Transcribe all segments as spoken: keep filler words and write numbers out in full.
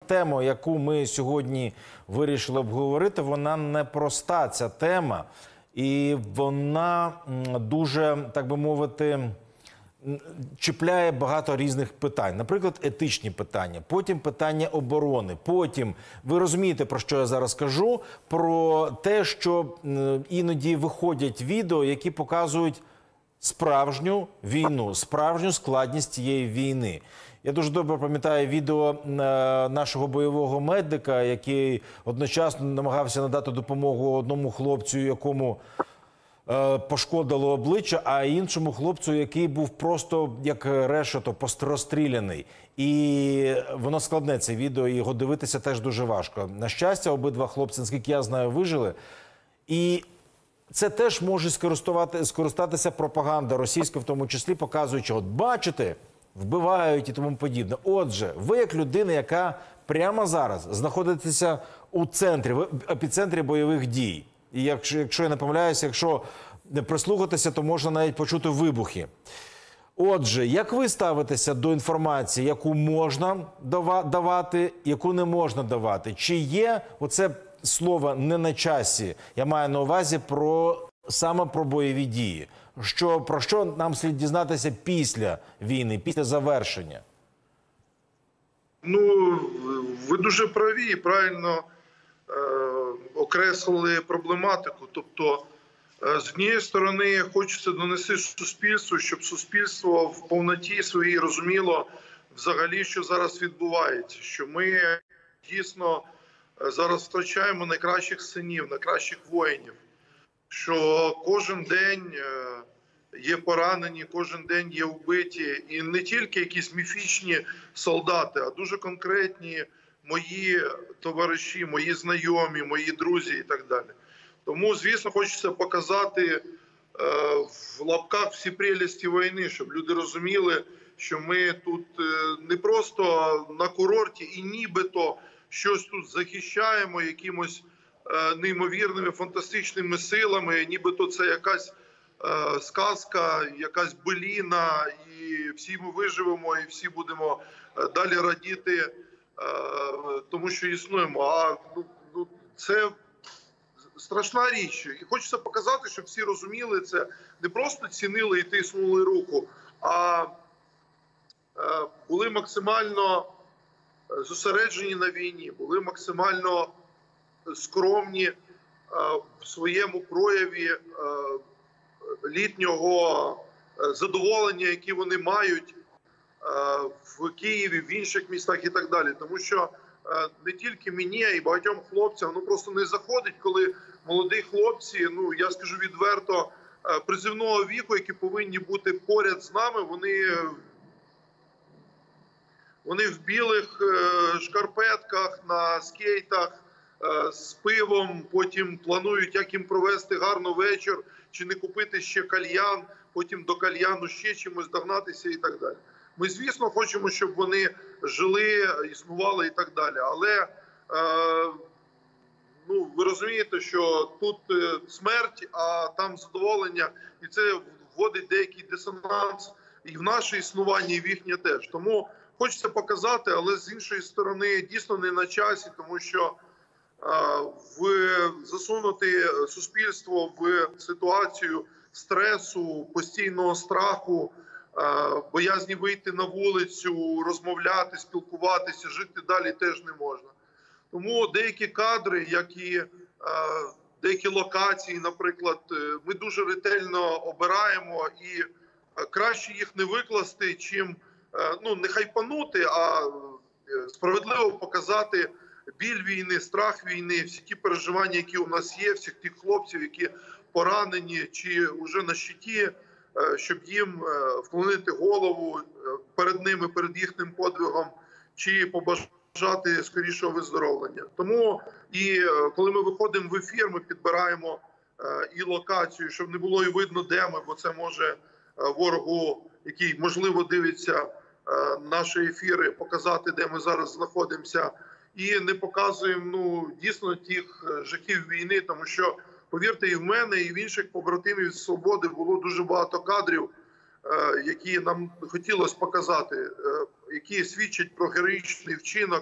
тема, яку ми сьогодні вирішили обговорити, вона непроста, ця тема. І вона дуже, так би мовити, чіпляє багато різних питань. Наприклад, етичні питання, потім питання оборони, потім, ви розумієте, про що я зараз кажу, про те, що іноді виходять відео, які показують справжню війну, справжню складність цієї війни. Я дуже добре пам'ятаю відео нашого бойового медика, який одночасно намагався надати допомогу одному хлопцю, якому пошкодило обличчя, а іншому хлопцю, який був просто як решето, розстріляний. І воно складне, це відео, і його дивитися теж дуже важко. На щастя, обидва хлопці, наскільки я знаю, вижили. І це теж може скористатися пропаганда російська, в тому числі, показуючи, от бачите, вбивають і тому подібне. Отже, ви як людина, яка прямо зараз знаходитеся у центрі, в епіцентрі бойових дій, і якщо, якщо я не помиляюся, якщо не прислухатися, то можна навіть почути вибухи. Отже, як ви ставитеся до інформації, яку можна давати, яку не можна давати? Чи є оце слово «не на часі», я маю на увазі про, саме про бойові дії? Що, про що нам слід дізнатися після війни, після завершення? Ну, ви дуже праві і правильно е, окреслили проблематику. Тобто, е, з однієї сторони, хочеться донести суспільству, щоб суспільство в повноті своїй розуміло взагалі, що зараз відбувається. Що ми дійсно зараз втрачаємо найкращих синів, найкращих воїнів. Що кожен день є поранені, кожен день є вбиті. І не тільки якісь міфічні солдати, а дуже конкретні мої товариші, мої знайомі, мої друзі і так далі. Тому, звісно, хочеться показати в лапках всі прелісті війни, щоб люди розуміли, що ми тут не просто на курорті і нібито щось тут захищаємо якимось неймовірними фантастичними силами, нібито це якась е, сказка, якась беліна, і всі ми виживемо, і всі будемо далі радіти, е, тому що існуємо. А ну, ну, це страшна річ. І хочеться показати, щоб всі розуміли це, не просто цінили і тиснули руку, а е, були максимально зосереджені на війні, були максимально скромні в своєму прояві літнього задоволення, які вони мають в Києві, в інших містах і так далі. Тому що не тільки мені, а й багатьом хлопцям, ну просто не заходить, коли молоді хлопці, ну я скажу відверто, призивного віку, які повинні бути поряд з нами, вони Вони в білих шкарпетках, на скейтах, з пивом, потім планують, як їм провести гарно вечір, чи не купити ще кальян, потім до кальяну ще чимось догнатися і так далі. Ми, звісно, хочемо, щоб вони жили, існували і так далі. Але е, ну, ви розумієте, що тут смерть, а там задоволення, і це вводить деякий дисонанс і в наше існування, і в їхнє теж. Тому хочеться показати, але з іншої сторони дійсно не на часі, тому що в засунути суспільство в ситуацію стресу, постійного страху, боязні вийти на вулицю, розмовляти, спілкуватися, жити далі теж не можна. Тому деякі кадри, як і деякі локації, наприклад, ми дуже ретельно обираємо і краще їх не викласти, чим ну, не хайпанути, а справедливо показати біль війни, страх війни, всі ті переживання, які у нас є, всіх тих хлопців, які поранені чи вже на щиті, щоб їм вклонити голову перед ними, перед їхнім подвигом, чи побажати скорішого виздоровлення. Тому і коли ми виходимо в ефір, ми підбираємо і локацію, щоб не було і видно, де ми, бо це може ворогу, який, можливо, дивиться наші ефіри, показати, де ми зараз знаходимося. І не показуємо, ну, дійсно тих жахів війни, тому що, повірте, і в мене, і в інших побратимів з «Свободи» було дуже багато кадрів, які нам хотілося показати, які свідчать про героїчний вчинок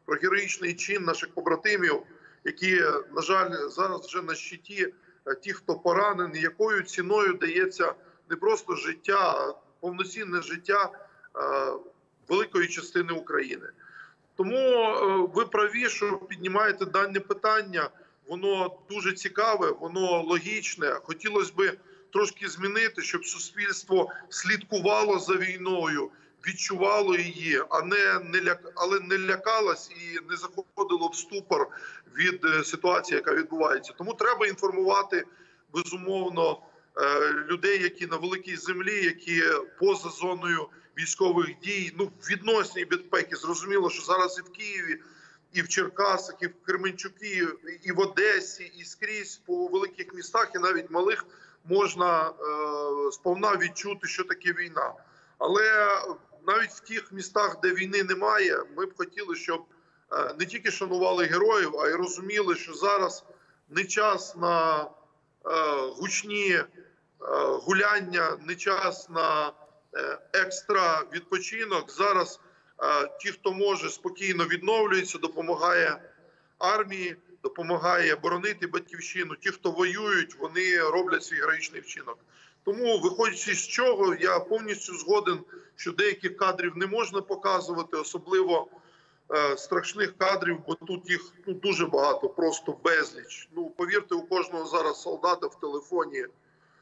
про героїчний чин наших побратимів, які, на жаль, зараз вже на щиті, ті, хто поранений, якою ціною дається не просто життя, а повноцінне життя великої частини України. Тому ви праві, що піднімаєте дане питання, воно дуже цікаве, воно логічне. Хотілося б трошки змінити, щоб суспільство слідкувало за війною, відчувало її, а не, не ляк... але не лякалось і не заходило в ступор від ситуації, яка відбувається. Тому треба інформувати, безумовно, людей, які на великій землі, які поза зоною військових дій, ну, в відносній безпеки. Зрозуміло, що зараз і в Києві, і в Черкасах, і в Кременчуці, і в Одесі, і скрізь по великих містах, і навіть малих, можна е, сповна відчути, що таке війна. Але навіть в тих містах, де війни немає, ми б хотіли, щоб е, не тільки шанували героїв, а й розуміли, що зараз не час на е, гучні е, гуляння, не час на е, екстра відпочинок. Зараз е, ті, хто може, спокійно відновлюються, допомагає армії, допомагає боронити батьківщину. Ті, хто воюють, вони роблять свій героїчний вчинок. Тому, виходячи з чого, я повністю згоден, що деяких кадрів не можна показувати, особливо е, страшних кадрів, бо тут їх ну, дуже багато, просто безліч. Ну, повірте, у кожного зараз солдата в телефоні е,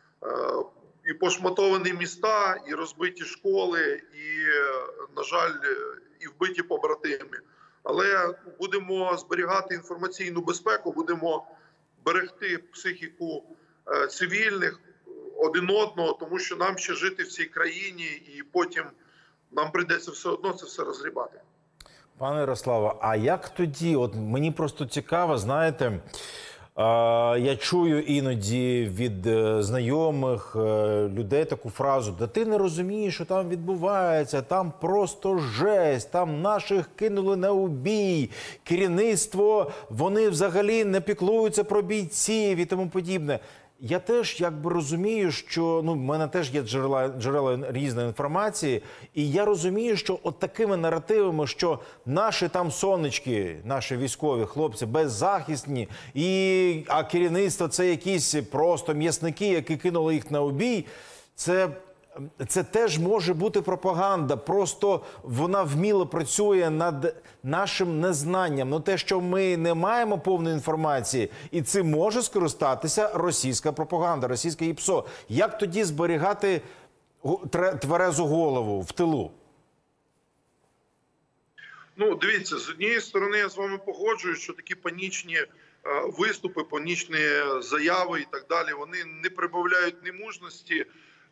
і пошматовані міста, і розбиті школи, і, на жаль, і вбиті побратими. Але будемо зберігати інформаційну безпеку, будемо берегти психіку е, цивільних, один одного, тому що нам ще жити в цій країні, і потім нам прийдеться все одно це все розгрібати. Пане Ярославе, а як тоді, от мені просто цікаво, знаєте, е, я чую іноді від е, знайомих е, людей таку фразу: «Да ти не розумієш, що там відбувається, там просто жесть, там наших кинули на убій, керівництво, вони взагалі не піклуються про бійців» і тому подібне. Я теж якби розумію, що ну в мене теж є джерела, джерела різної інформації, і я розумію, що от такими наративами, що наші там сонечки, наші військові хлопці беззахисні, і а керівництво це якісь просто м'ясники, які кинули їх на убій, це Це теж може бути пропаганда, просто вона вміло працює над нашим незнанням. Ну те, що ми не маємо повної інформації, і цим може скористатися російська пропаганда, російське ІПСО. Як тоді зберігати тверезу голову в тилу? Ну, дивіться, з однієї сторони я з вами погоджуюсь, що такі панічні виступи, панічні заяви і так далі, вони не прибавляють ні мужності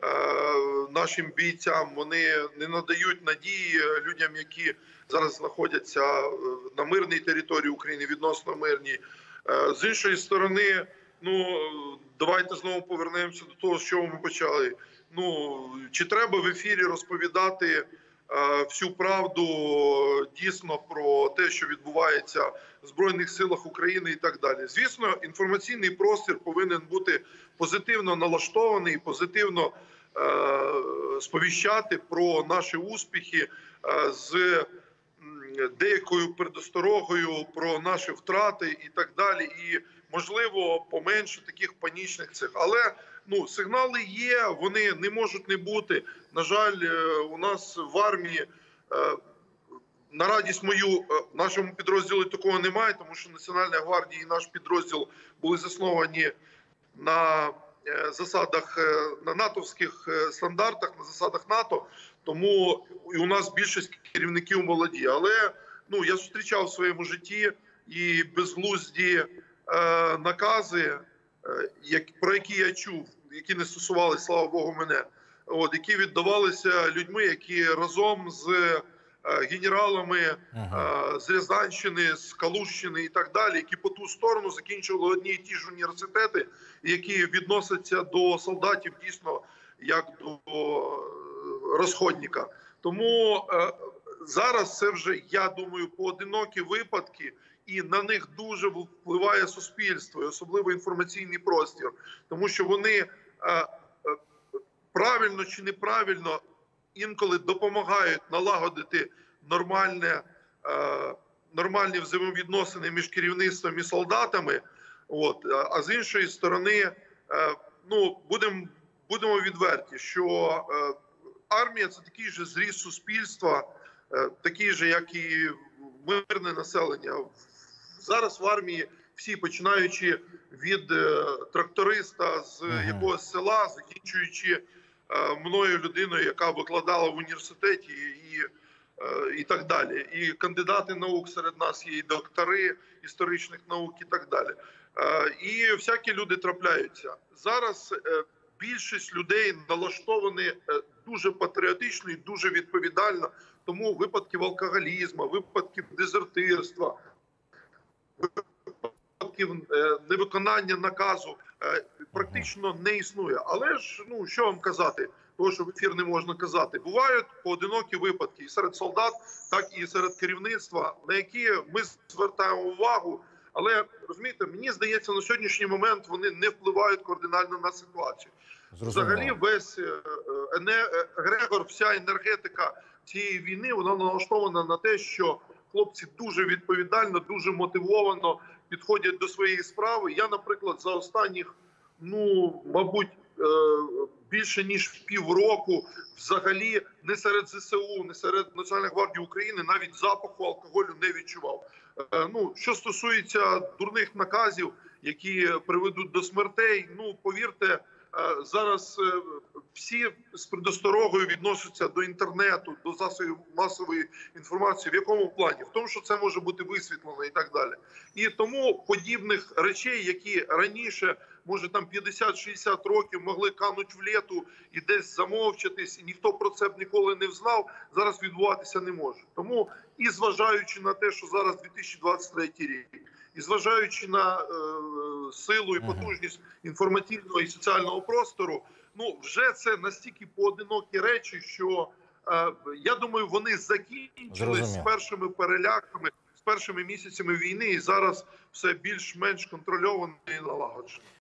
нашим бійцям, вони не надають надії людям, які зараз знаходяться на мирній території України, відносно мирній. З іншої сторони, ну, давайте знову повернемося до того, з чого ми почали. Ну, чи треба в ефірі розповідати всю правду дійсно про те, що відбувається в Збройних силах України і так далі. Звісно, інформаційний простір повинен бути позитивно налаштований, позитивно е, сповіщати про наші успіхи е, з деякою передосторогою про наші втрати і так далі. І, можливо, поменше таких панічних цих. Але ну, сигнали є, вони не можуть не бути. На жаль, у нас в армії, на радість мою, в нашому підрозділі такого немає, тому що Національна гвардія і наш підрозділ були засновані на засадах, на натовських стандартах, на засадах НАТО, тому і у нас більшість керівників молоді. Але ну, я зустрічав в своєму житті і безглузді е, накази, е, як, про які я чув, які не стосувалися, слава Богу, мене, от, які віддавалися людьми, які разом з е, генералами ага. е, з Рязанщини, з Калущини і так далі, які по ту сторону закінчували одні і ті ж університети, які відносяться до солдатів дійсно як до розходника. Тому е, зараз це вже, я думаю, поодинокі випадки, і на них дуже впливає суспільство, і особливо інформаційний простір. Тому що вони е, е, правильно чи неправильно інколи допомагають налагодити нормальне, е, нормальні взаємовідносини між керівництвом і солдатами. От. А з іншої сторони, ну, будемо будемо відверті, що армія – це такий же зріз суспільства, такий же, як і мирне населення. Зараз в армії всі, починаючи від тракториста з якогось села, закінчуючи мною людиною, яка викладала в університеті, і, і так далі. І кандидати наук серед нас є, і доктори історичних наук, і так далі. І всякі люди трапляються. Зараз більшість людей налаштовані дуже патріотично і дуже відповідально. Тому випадків алкоголізму, випадків дезертирства, випадків невиконання наказу практично не існує. Але ж, ну, що вам казати, того, що в ефір не можна казати. Бувають поодинокі випадки і серед солдат, так і серед керівництва, на які ми звертаємо увагу. Але, розумієте, мені здається, на сьогоднішній момент вони не впливають кардинально на ситуацію. Зрозуміло. Взагалі весь егрегор, вся енергетика цієї війни, вона налаштована на те, що хлопці дуже відповідально, дуже мотивовано підходять до своєї справи. Я, наприклад, за останніх, ну, мабуть, більше ніж півроку взагалі не серед зе се у, не серед Національної гвардії України навіть запаху алкоголю не відчував. Ну, що стосується дурних наказів, які приведуть до смертей, ну, повірте, зараз всі з предосторогою відносяться до інтернету, до засобів масової інформації. В якому плані? В тому, що це може бути висвітлено і так далі. І тому подібних речей, які раніше, може там п'ятдесят-шістдесят років могли кануть в лету і десь замовчатись, і ніхто про це б ніколи не взнав, зараз відбуватися не може. Тому і зважаючи на те, що зараз дві тисячі двадцять третій рік, і зважаючи на е, силу і потужність інформаційного і соціального простору, ну, вже це настільки поодинокі речі, що, е, я думаю, вони закінчились з першими переляками, з першими місяцями війни, і зараз все більш-менш контрольовано і налагоджено.